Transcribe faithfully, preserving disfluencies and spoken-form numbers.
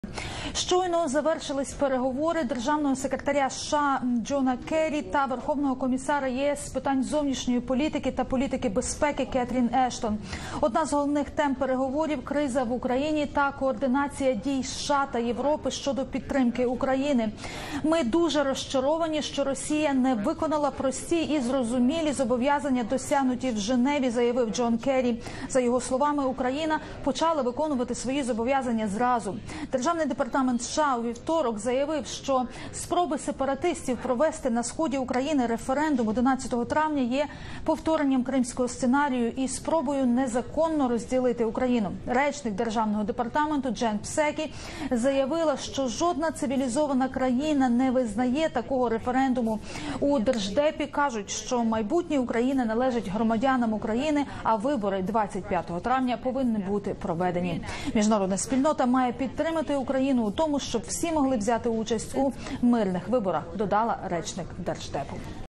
Щойно завершились переговори державного секретаря США Джона Керрі та Верховного комісара ЄС з питань зовнішньої політики та політики безпеки Кетрін Ештон. Одна з головних тем переговорів – криза в Україні та координація дій США та Європи щодо підтримки України. Ми дуже розчаровані, що Росія не виконала прості і зрозумілі зобов'язання, досягнуті в Женеві, заявив Джон Керрі. За його словами, Україна почала виконувати свої зобов'язання зразу. Державний департамент США у вівторок заявив, що спроби сепаратистів провести на сході України референдум одинадцятого травня є повторенням кримського сценарію і спробою незаконно розділити Україну. Речник Державного департаменту Джен Псекі заявила, що жодна цивілізована країна не визнає такого референдуму. У Держдепі кажуть, що майбутнє України належить громадянам України, а вибори двадцять п'ятого травня повинні бути проведені. Міжнародна спільнота має підтримати Україну у тому, щоб всі могли взяти участь у мирних виборах, додала речник Держдепу.